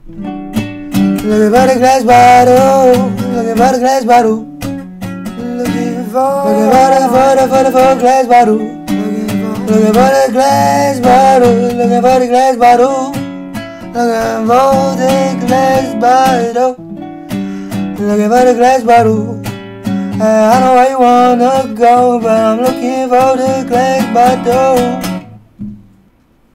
Looking for the glass bottle. Looking for the glass bottle. Looking for the glass bottle. Looking for the glass bottle. Looking for the glass bottle. Looking for the glass bottle. Looking for the glass bottle. I know where you wanna go, but I'm looking for the glass bottle.